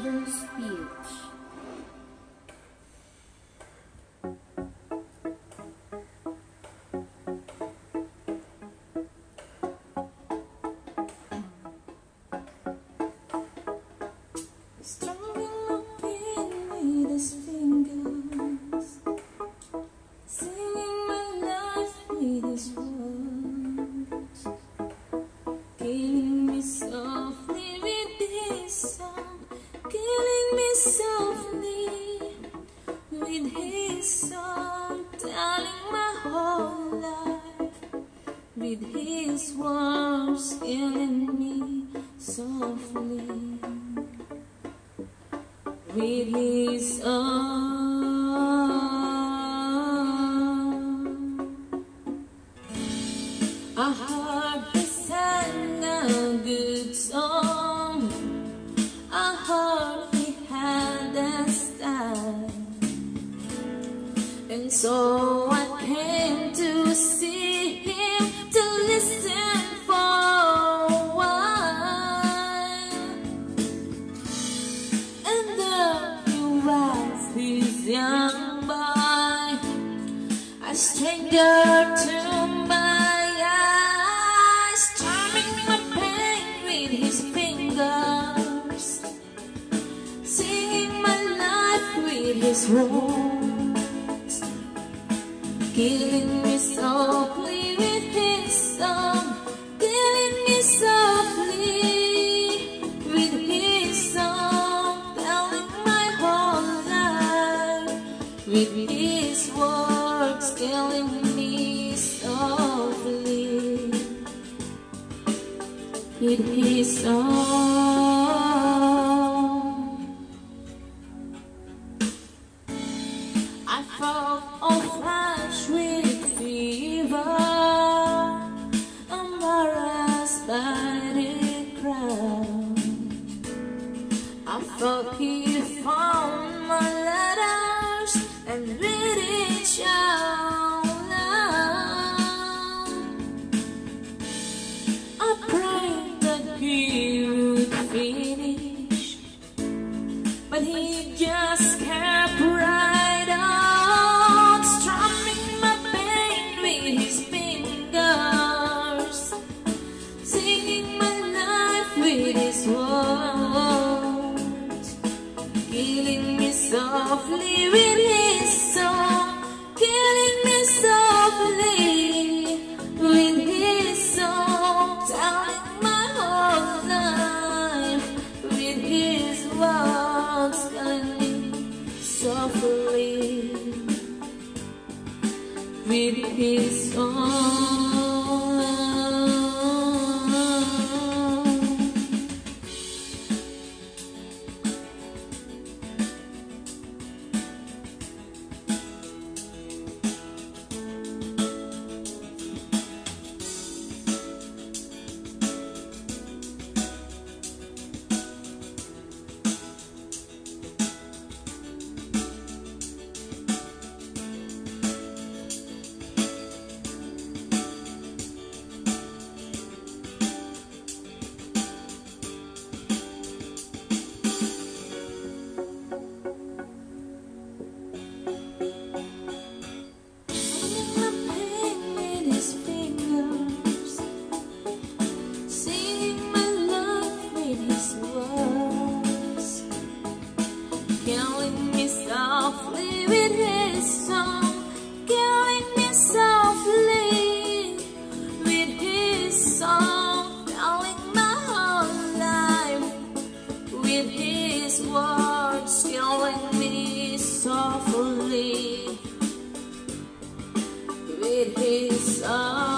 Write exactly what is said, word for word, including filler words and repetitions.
another speech. Strumming my pen with his fingers, singing my life with his words, killing me softly with his song, killing me softly with his song, telling my whole life with his words, killing me softly with his arm. I heard he sang a good song. I heard he had a style, and so I came to see him, to listen for a while. And there he was, this young boy, a stranger to my eyes, strumming my pain with his fingers, singing my life with his words, killing me softly with his song, killing me softly with his song, telling my whole life with his words, killing me softly with his song. I felt all flash with fever, embarrassed by the crowd. I thought he found my letters and read it out loud. I prayed that he would finish, but he just kept right on, strumming my pain with his fingers, singing my life with his words, killing me softly with his song, killing me softly with his song, telling my whole life with his words, killing me softly with his song. Killing me softly with his song, killing me softly with his song, telling my whole life with his words, killing me softly with his song.